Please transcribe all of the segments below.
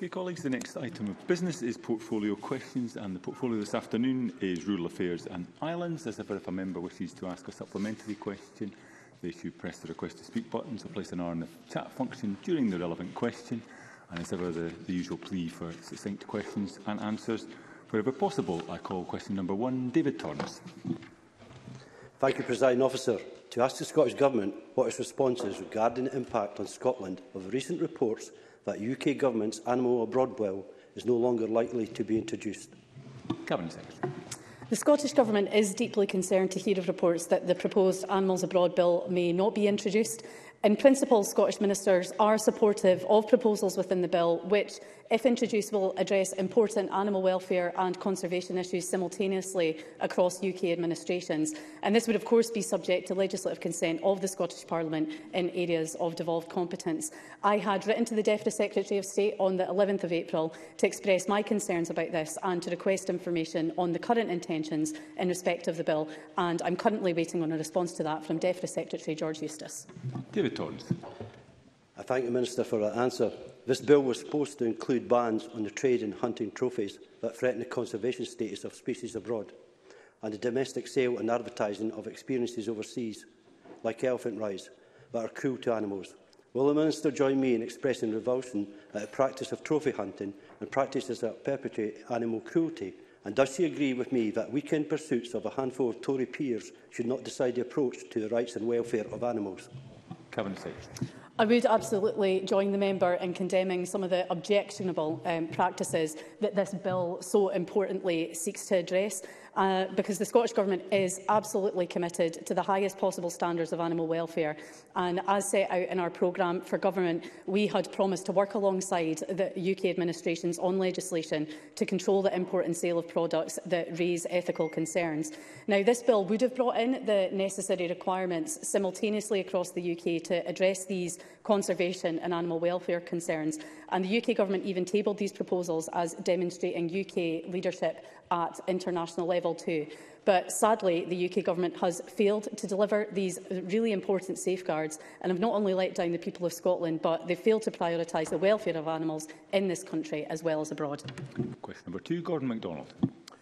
Okay, colleagues, the next item of business is portfolio questions, and the portfolio this afternoon is Rural Affairs and Islands. As ever, if a member wishes to ask a supplementary question, they should press the request to speak buttons or place an R in the chat function during the relevant question. And as ever, the usual plea for succinct questions and answers. Wherever possible, I call question number 1, David Torrance. Thank you, Presiding Officer. To ask the Scottish Government what its response is regarding the impact on Scotland of recent reports that UK Government's Animal Abroad Bill is no longer likely to be introduced. Cabinet Secretary. The Scottish Government is deeply concerned to hear of reports that the proposed Animals Abroad Bill may not be introduced. In principle, Scottish ministers are supportive of proposals within the bill which, if introduced, will address important animal welfare and conservation issues simultaneously across UK administrations. And this would, of course, be subject to legislative consent of the Scottish Parliament in areas of devolved competence. I had written to the Deputy Secretary of State on the 11th of April to express my concerns about this and to request information on the current intentions in respect of the bill. And I'm currently waiting on a response to that from Deputy Secretary George Eustace. David Torrance. I thank the Minister for that answer. This bill was supposed to include bans on the trade in hunting trophies that threaten the conservation status of species abroad and the domestic sale and advertising of experiences overseas, like elephant rides, that are cruel to animals. Will the Minister join me in expressing revulsion at the practice of trophy hunting and practices that perpetrate animal cruelty? And does she agree with me that weekend pursuits of a handful of Tory peers should not decide the approach to the rights and welfare of animals? Cabinet Secretary. I would absolutely join the member in condemning some of the objectionable practices that this bill so importantly seeks to address. Because the Scottish Government is absolutely committed to the highest possible standards of animal welfare. And as set out in our programme for government, we had promised to work alongside the UK administrations on legislation to control the import and sale of products that raise ethical concerns. Now, this bill would have brought in the necessary requirements simultaneously across the UK to address these conservation and animal welfare concerns. And the UK Government even tabled these proposals as demonstrating UK leadership at international level too. But sadly, the UK Government has failed to deliver these really important safeguards and have not only let down the people of Scotland, but they failed to prioritise the welfare of animals in this country as well as abroad. Question number 2, Gordon MacDonald.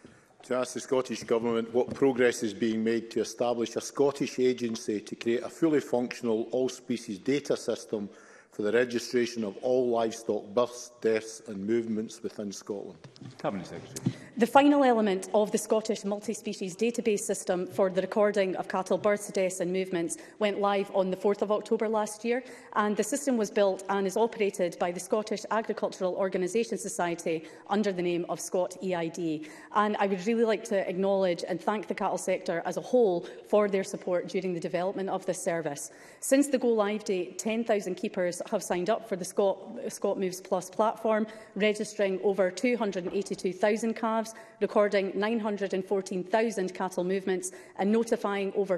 To ask the Scottish Government what progress is being made to establish a Scottish agency to create a fully functional all-species data system for the registration of all livestock births, deaths and movements within Scotland. Cabinet Secretary. The final element of the Scottish multi-species database system for the recording of cattle births, deaths and movements went live on the 4th of October last year, and the system was built and is operated by the Scottish Agricultural Organisation Society under the name of Scot EID. And I would really like to acknowledge and thank the cattle sector as a whole for their support during the development of this service. Since the go-live date, 10,000 keepers have signed up for the Scot Moves Plus platform, registering over 282,000 calves, recording 914,000 cattle movements and notifying over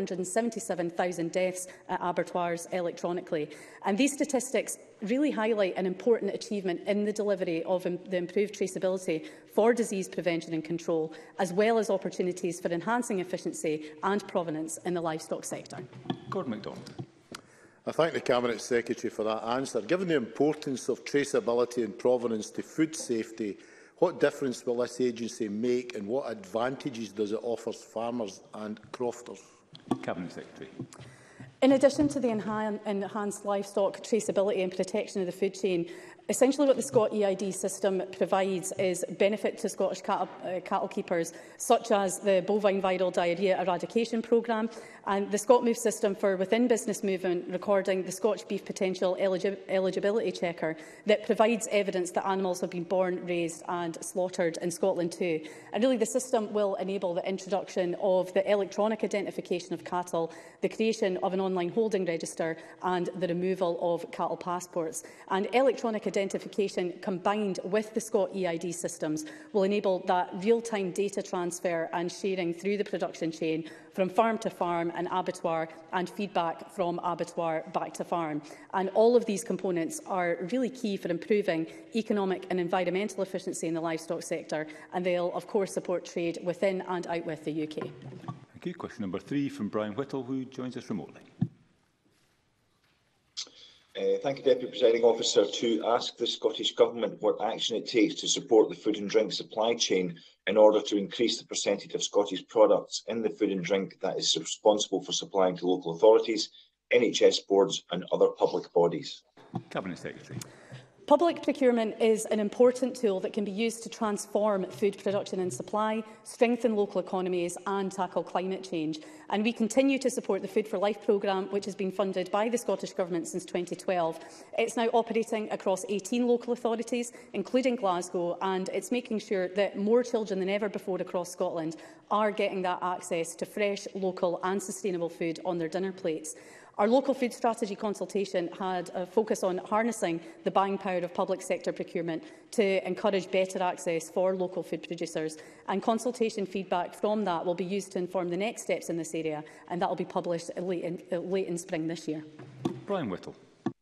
477,000 deaths at abattoirs electronically. And these statistics really highlight an important achievement in the delivery of the improved traceability for disease prevention and control, as well as opportunities for enhancing efficiency and provenance in the livestock sector. Gordon MacDonald. I thank the Cabinet Secretary for that answer. Given the importance of traceability and provenance to food safety, what difference will this agency make and what advantages does it offer farmers and crofters? Cabinet Secretary. In addition to the enhanced livestock traceability and protection of the food chain, essentially what the Scot EID system provides is benefit to Scottish cattle keepers, such as the bovine viral diarrhoea eradication programme and the Scot Move system for within business movement recording the Scotch Beef Potential Eligibility Checker that provides evidence that animals have been born, raised and slaughtered in Scotland too. And really the system will enable the introduction of the electronic identification of cattle, the creation of an online holding register and the removal of cattle passports. And electronic identification combined with the Scot EID systems will enable that real-time data transfer and sharing through the production chain from farm to farm and abattoir and feedback from abattoir back to farm. And all of these components are really key for improving economic and environmental efficiency in the livestock sector, and they'll of course support trade within and out with the UK. Thank you. Question number 3 from Brian Whittle, who joins us remotely. Thank you, Deputy Presiding Officer. To ask the Scottish Government what action it takes to support the food and drink supply chain in order to increase the percentage of Scottish products in the food and drink that is responsible for supplying to local authorities, NHS boards and other public bodies. Cabinet Secretary. Public procurement is an important tool that can be used to transform food production and supply, strengthen local economies and tackle climate change. And we continue to support the Food for Life programme, which has been funded by the Scottish Government since 2012. It's now operating across 18 local authorities, including Glasgow, and it's making sure that more children than ever before across Scotland are getting that access to fresh, local and sustainable food on their dinner plates. Our local food strategy consultation had a focus on harnessing the buying power of public sector procurement to encourage better access for local food producers, and consultation feedback from that will be used to inform the next steps in this area, and that will be published late in spring this year. Brian Whittle.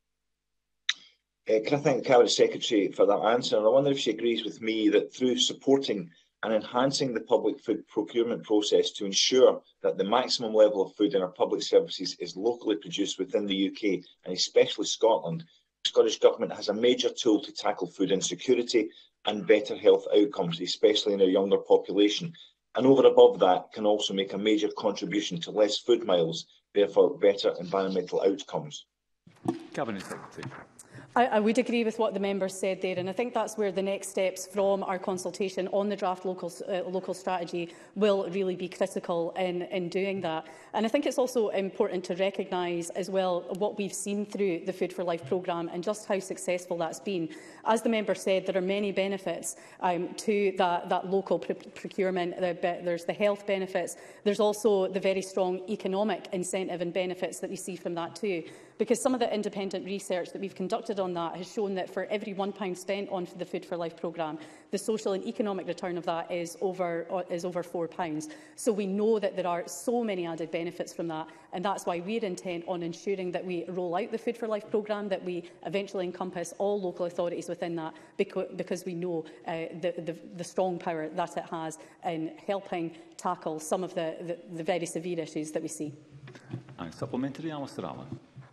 Can I thank the Cabinet Secretary for that answer? And I wonder if she agrees with me that through supporting and enhancing the public food procurement process to ensure that the maximum level of food in our public services is locally produced within the UK and especially Scotland, the Scottish Government has a major tool to tackle food insecurity and better health outcomes, especially in our younger population. And over and above that, can also make a major contribution to less food miles, therefore better environmental outcomes. Cabinet Secretary. I would agree with what the member said there, and I think that's where the next steps from our consultation on the draft local strategy will really be critical in doing that. And I think it's also important to recognise as well what we've seen through the Food for Life programme and just how successful that's been. As the member said, there are many benefits to that local procurement. There's the health benefits. There's also the very strong economic incentive and benefits that we see from that too. Because some of the independent research that we've conducted on that has shown that for every £1 spent on the Food for Life programme, the social and economic return of that is over £4. So we know that there are so many added benefits from that, and that's why we're intent on ensuring that we roll out the Food for Life programme, that we eventually encompass all local authorities within that, because we know the strong power that it has in helping tackle some of the very severe issues that we see. And supplementary, Alistair Allen.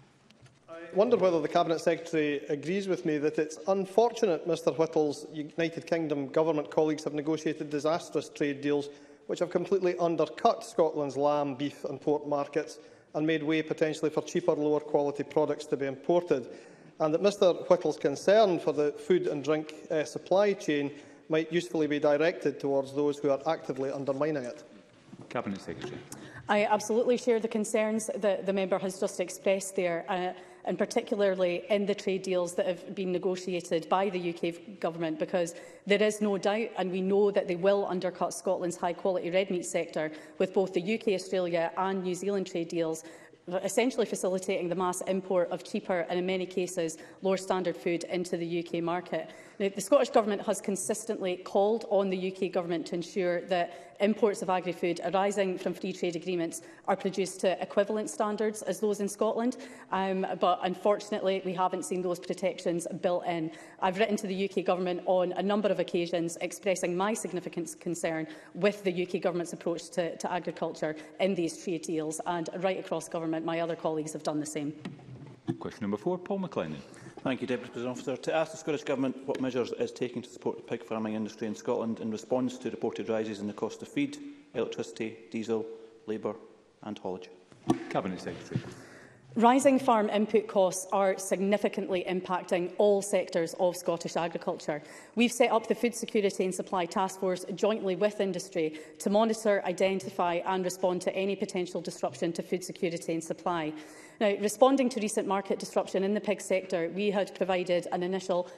I wonder whether the Cabinet Secretary agrees with me that it's unfortunate Mr Whittle's United Kingdom Government colleagues have negotiated disastrous trade deals which have completely undercut Scotland's lamb, beef and pork markets and made way potentially for cheaper, lower quality products to be imported, and that Mr Whittle's concern for the food and drink supply chain might usefully be directed towards those who are actively undermining it. Cabinet Secretary. I absolutely share the concerns that the member has just expressed there, and particularly in the trade deals that have been negotiated by the UK Government, because there is no doubt, and we know that they will undercut Scotland's high-quality red meat sector with both the UK, Australia and New Zealand trade deals, essentially facilitating the mass import of cheaper and, in many cases, lower standard food into the UK market. Now, the Scottish Government has consistently called on the UK Government to ensure that imports of agri-food arising from free trade agreements are produced to equivalent standards as those in Scotland, but unfortunately we haven't seen those protections built in. I've written to the UK Government on a number of occasions expressing my significant concern with the UK Government's approach to agriculture in these trade deals, and right across government my other colleagues have done the same. Question number 4, Paul McLennan. Thank you, Deputy Presiding Officer. To ask the Scottish Government what measures it is taking to support the pig farming industry in Scotland in response to reported rises in the cost of feed, electricity, diesel, labour and haulage. Cabinet Secretary. Rising farm input costs are significantly impacting all sectors of Scottish agriculture. We've set up the Food Security and Supply Task Force jointly with industry to monitor, identify and respond to any potential disruption to food security and supply. Now, responding to recent market disruption in the pig sector, we had provided an initial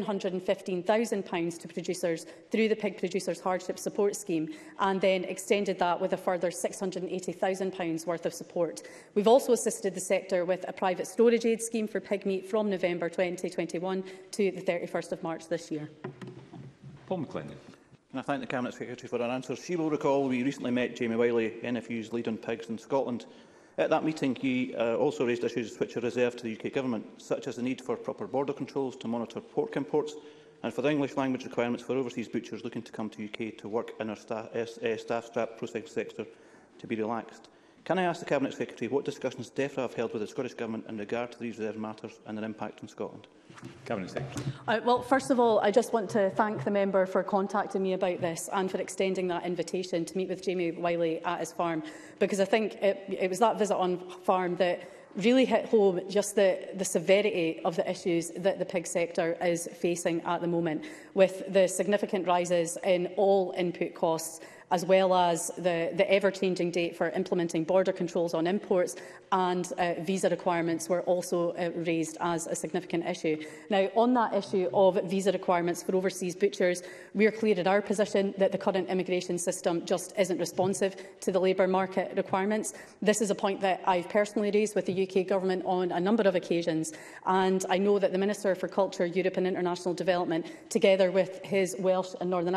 £715,000 to producers through the Pig Producers Hardship Support Scheme, and then extended that with a further £680,000 worth of support. We've also assisted the sector with a private storage aid scheme for pig meat from November 2021 to the 31st of March this year. Paul McLennan. And I thank the Cabinet Secretary for her answers. She will recall we recently met Jamie Wiley, NFU's lead on pigs in Scotland. At that meeting, he also raised issues which are reserved to the UK Government, such as the need for proper border controls to monitor pork imports and for the English language requirements for overseas butchers looking to come to UK to work in our staff-strapped processing sector to be relaxed. Can I ask the Cabinet Secretary what discussions DEFRA have held with the Scottish Government in regard to these reserve matters and their impact on Scotland? Cabinet Secretary. Well, first of all, I just want to thank the member for contacting me about this and for extending that invitation to meet with Jamie Wiley at his farm, because I think it was that visit on farm that really hit home just the severity of the issues that the pig sector is facing at the moment, with the significant rises in all input costs, as well as the ever-changing date for implementing border controls on imports, and visa requirements were also raised as a significant issue. Now, on that issue of visa requirements for overseas butchers, we are clear in our position that the current immigration system just isn't responsive to the labour market requirements. This is a point that I've personally raised with the UK Government on a number of occasions, and I know that the Minister for Culture, Europe and International Development, together with his Welsh and Northern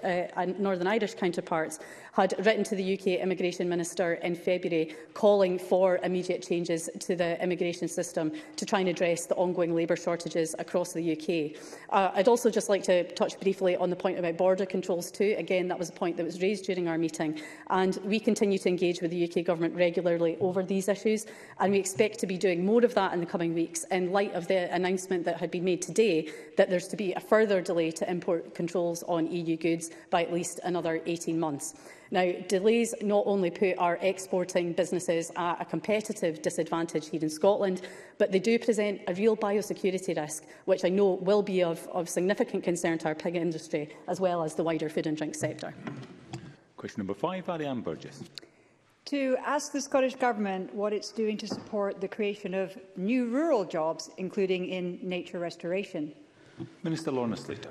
Irish counterparts, had written to the UK Immigration Minister in February calling for immediate changes to the immigration system to try and address the ongoing labour shortages across the UK. I'd also just like to touch briefly on the point about border controls too. Again, that was a point that was raised during our meeting, and we continue to engage with the UK Government regularly over these issues, and we expect to be doing more of that in the coming weeks in light of the announcement that had been made today that there's to be a further delay to import controls on EU goods by at least another 18 months. Now, delays not only put our exporting businesses at a competitive disadvantage here in Scotland, but they do present a real biosecurity risk, which I know will be of significant concern to our pig industry, as well as the wider food and drink sector. Question number 5, Ariane Burgess. To ask the Scottish Government what it's doing to support the creation of new rural jobs, including in nature restoration. Minister Lorna Slater.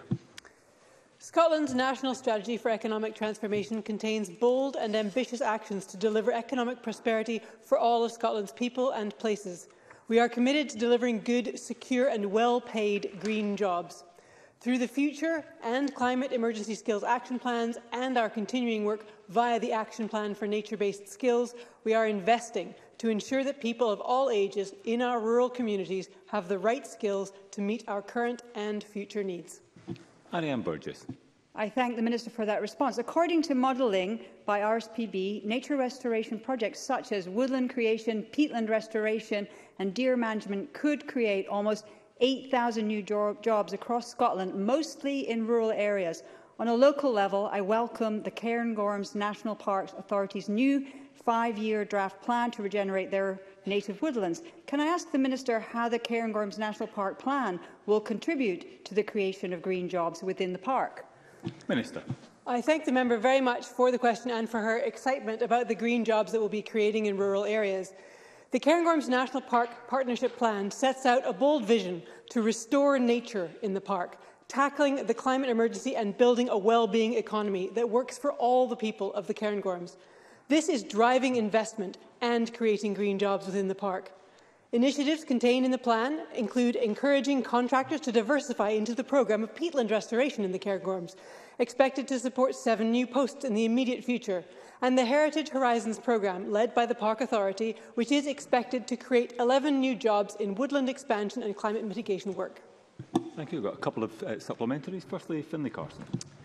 Scotland's National Strategy for Economic Transformation contains bold and ambitious actions to deliver economic prosperity for all of Scotland's people and places. We are committed to delivering good, secure and well-paid green jobs. Through the Future and Climate Emergency Skills Action Plans and our continuing work via the Action Plan for Nature-Based Skills, we are investing to ensure that people of all ages in our rural communities have the right skills to meet our current and future needs. Ariane Burgess. I thank the Minister for that response. According to modelling by RSPB, nature restoration projects such as woodland creation, peatland restoration and deer management could create almost 8,000 new jobs across Scotland, mostly in rural areas. On a local level, I welcome the Cairngorms National Parks Authority's new 5-year draft plan to regenerate their native woodlands. Can I ask the Minister how the Cairngorms National Park plan will contribute to the creation of green jobs within the park? Minister. I thank the member very much for the question and for her excitement about the green jobs that we'll be creating in rural areas. The Cairngorms National Park Partnership Plan sets out a bold vision to restore nature in the park, tackling the climate emergency and building a well-being economy that works for all the people of the Cairngorms. This is driving investment and creating green jobs within the park. Initiatives contained in the plan include encouraging contractors to diversify into the programme of peatland restoration in the Cairngorms, expected to support 7 new posts in the immediate future, and the Heritage Horizons programme, led by the Park Authority, which is expected to create 11 new jobs in woodland expansion and climate mitigation work. Thank you. We've got a couple of supplementaries. Firstly, Finlay Carson.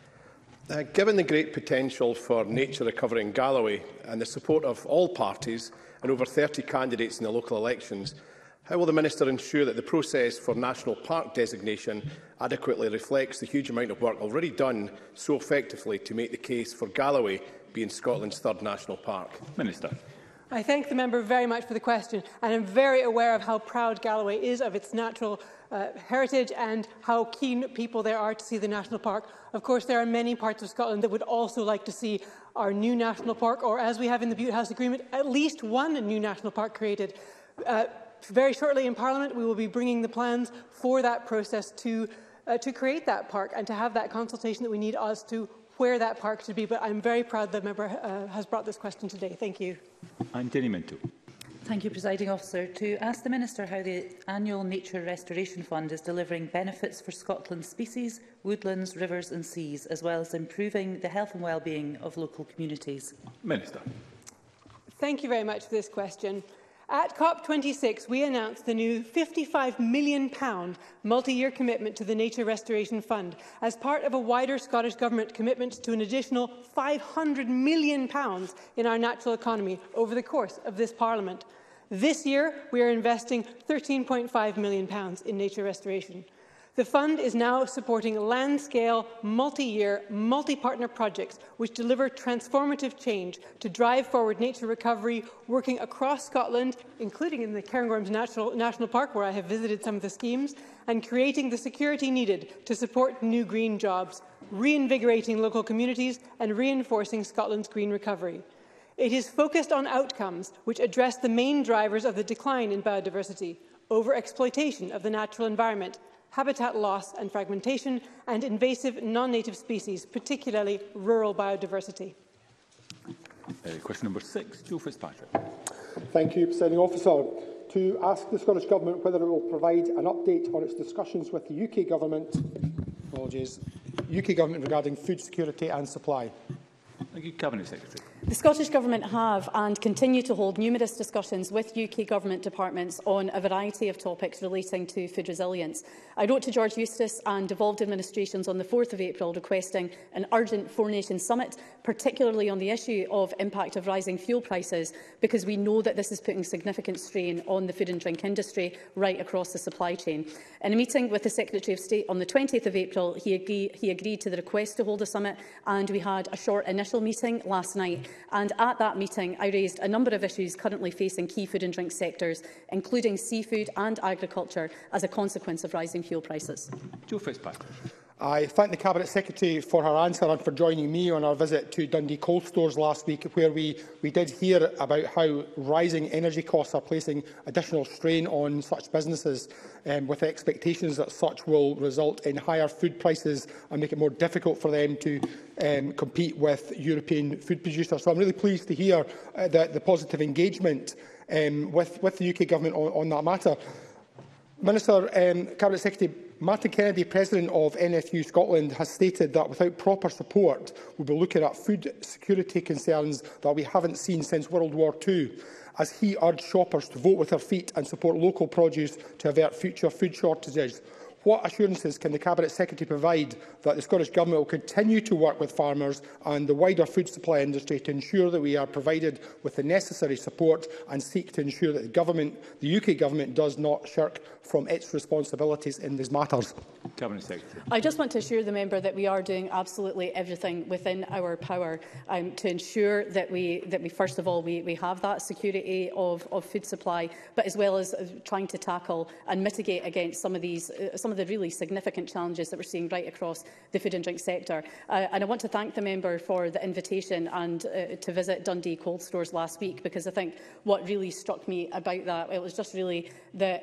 Given the great potential for nature recovery in Galloway and the support of all parties and over 30 candidates in the local elections, how will the Minister ensure that the process for national park designation adequately reflects the huge amount of work already done so effectively to make the case for Galloway being Scotland's 3rd national park? Minister. I thank the member very much for the question, and I'm very aware of how proud Galloway is of its natural heritage and how keen people there are to see the national park. Of course, there are many parts of Scotland that would also like to see our new national park, or as we have in the Butte House Agreement, at least one new national park created. Very shortly in Parliament, we will be bringing the plans for that process to create that park and to have that consultation that we need as to where that park should be. But I'm very proud the member has brought this question today. Thank you. And Jenny Minto. Thank you, Presiding Officer. To ask the Minister how the annual Nature Restoration Fund is delivering benefits for Scotland's species, woodlands, rivers and seas, as well as improving the health and well-being of local communities. Minister. Thank you very much for this question. At COP26, we announced the new £55 million multi-year commitment to the Nature Restoration Fund as part of a wider Scottish Government commitment to an additional £500 million in our natural economy over the course of this Parliament. This year, we are investing £13.5 million in nature restoration. The fund is now supporting land-scale, multi-year, multi-partner projects which deliver transformative change to drive forward nature recovery, working across Scotland, including in the Cairngorms National Park, where I have visited some of the schemes, and creating the security needed to support new green jobs, reinvigorating local communities and reinforcing Scotland's green recovery. It is focused on outcomes which address the main drivers of the decline in biodiversity: over-exploitation of the natural environment, habitat loss and fragmentation, and invasive non-native species, particularly rural biodiversity. Question number 6, Joe Fitzpatrick. Thank you, Presiding Officer. To ask the Scottish Government whether it will provide an update on its discussions with the UK Government, regarding food security and supply. Thank you, Cabinet Secretary. The Scottish Government have and continue to hold numerous discussions with UK Government departments on a variety of topics relating to food resilience. I wrote to George Eustace and devolved administrations on the 4th of April requesting an urgent four-nation summit, particularly on the issue of impact of rising fuel prices, because we know that this is putting significant strain on the food and drink industry right across the supply chain. In a meeting with the Secretary of State on the 20th of April, he agreed to the request to hold a summit, and we had a short initial meeting last night. And at that meeting, I raised a number of issues currently facing key food and drink sectors, including seafood and agriculture, as a consequence of rising fuel prices. Joe Fitzpatrick. I thank the Cabinet Secretary for her answer and for joining me on our visit to Dundee Cold Stores last week, where we did hear about how rising energy costs are placing additional strain on such businesses, with expectations that such will result in higher food prices and make it more difficult for them to compete with European food producers. So I'm really pleased to hear the positive engagement with the UK Government on that matter. Minister, Cabinet Secretary, Martin Kennedy, President of NFU Scotland, has stated that without proper support, we'll be looking at food security concerns that we haven't seen since World War II, as he urged shoppers to vote with their feet and support local produce to avert future food shortages. What assurances can the Cabinet Secretary provide that the Scottish Government will continue to work with farmers and the wider food supply industry to ensure that we are provided with the necessary support and seek to ensure that the UK Government does not shirk from its responsibilities in these matters? Cabinet Secretary. I just want to assure the member that we are doing absolutely everything within our power to ensure that we first of all we have that security of food supply, but as well as trying to tackle and mitigate against some of the really significant challenges that we're seeing right across the food and drink sector. And I want to thank the member for the invitation and to visit Dundee Cold Stores last week, because I think what really struck me about that, it was just really the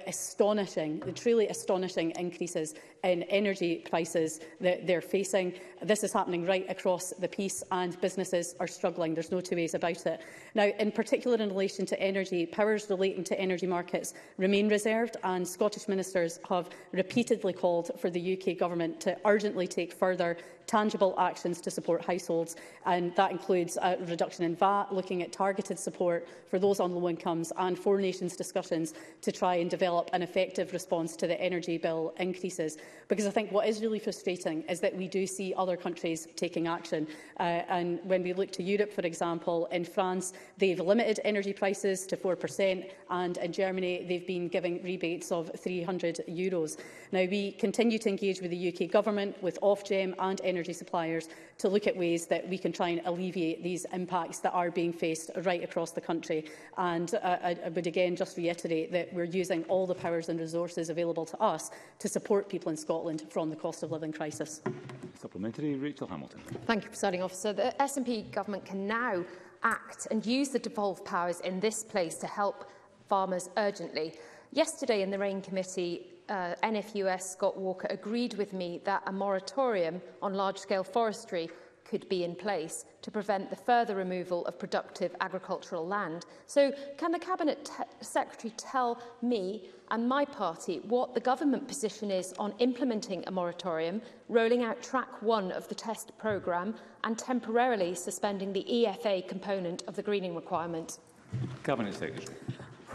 truly astonishing increases in energy prices that they're facing. This is happening right across the piece, and businesses are struggling. There's no two ways about it. Now, in particular in relation to energy, powers relating to energy markets remain reserved, and Scottish ministers have repeatedly called for the UK Government to urgently take further tangible actions to support households, and that includes a reduction in VAT, looking at targeted support for those on low incomes, and Four Nations discussions to try and develop an effective response to the energy bill increases. Because I think what is really frustrating is that we do see other countries taking action, and when we look to Europe, for example, in France they've limited energy prices to 4%, and in Germany they've been giving rebates of €300. Now, we continue to engage with the UK Government, with Ofgem and energy suppliers to look at ways that we can try and alleviate these impacts that are being faced right across the country. And I would again just reiterate that we're using all the powers and resources available to us to support people in Scotland from the cost of living crisis. Supplementary, Rachel Hamilton. Thank you, Presiding Officer. The SNP Government can now act and use the devolved powers in this place to help farmers urgently. Yesterday in the RAIN Committee, NFUS Scott Walker agreed with me that a moratorium on large-scale forestry could be in place to prevent the further removal of productive agricultural land. So can the Cabinet Secretary tell me and my party what the government position is on implementing a moratorium, rolling out track 1 of the test programme and temporarily suspending the EFA component of the greening requirement? Cabinet Secretary.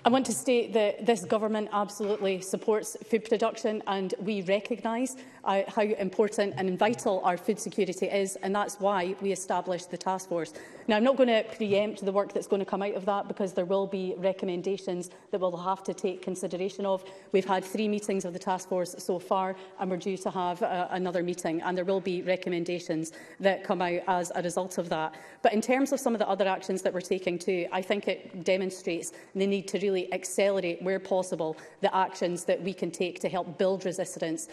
I want to state that this government absolutely supports food production, and we recognise how important and vital our food security is, and that's why we established the task force. Now, I'm not going to preempt the work that's going to come out of that, because there will be recommendations that we'll have to take consideration of. We've had 3 meetings of the task force so far, and we're due to have another meeting, and there will be recommendations that come out as a result of that. But in terms of some of the other actions that we're taking too, I think it demonstrates the need to really accelerate, where possible, the actions that we can take to help build resilience,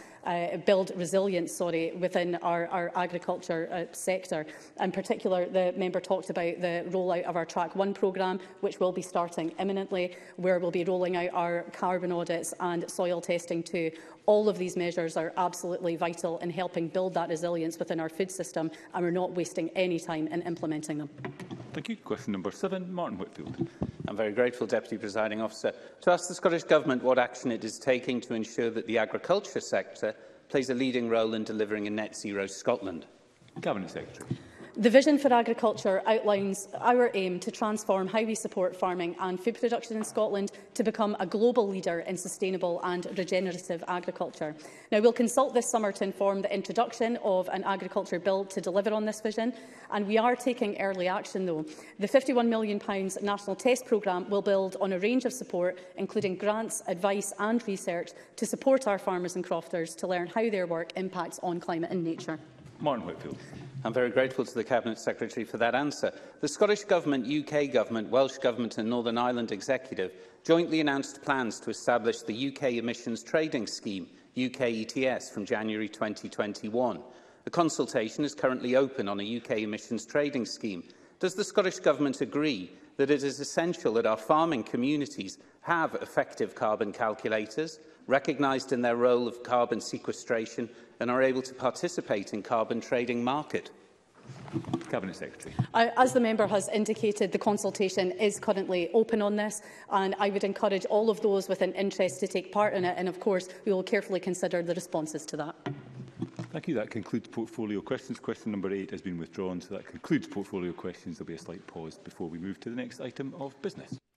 within our agriculture sector. In particular, the member talked about the rollout of our Track 1 programme, which will be starting imminently, where we'll be rolling out our carbon audits and soil testing too. All of these measures are absolutely vital in helping build that resilience within our food system, and we're not wasting any time in implementing them. Thank you. Question number 7, Martin Whitfield. I'm very grateful, Deputy Presiding Officer, to ask the Scottish Government what action it is taking to ensure that the agriculture sector plays a leading role in delivering a net zero Scotland. Cabinet Secretary. The Vision for Agriculture outlines our aim to transform how we support farming and food production in Scotland to become a global leader in sustainable and regenerative agriculture. Now, we'll consult this summer to inform the introduction of an agriculture bill to deliver on this vision, and we are taking early action though. The £51 million National Test Programme will build on a range of support, including grants, advice and research, to support our farmers and crofters to learn how their work impacts on climate and nature. Martin Whitfield. I'm very grateful to the Cabinet Secretary for that answer. The Scottish Government, UK Government, Welsh Government and Northern Ireland Executive jointly announced plans to establish the UK Emissions Trading Scheme, UK ETS, from January 2021. A consultation is currently open on a UK emissions trading scheme. Does the Scottish Government agree that it is essential that our farming communities have effective carbon calculators, recognised in their role of carbon sequestration, and are able to participate in carbon trading market? Cabinet Secretary. As the member has indicated, the consultation is currently open on this, and I would encourage all of those with an interest to take part in it, and of course we will carefully consider the responses to that. Thank you. That concludes portfolio questions. Question number 8 has been withdrawn, so that concludes portfolio questions. There will be a slight pause before we move to the next item of business.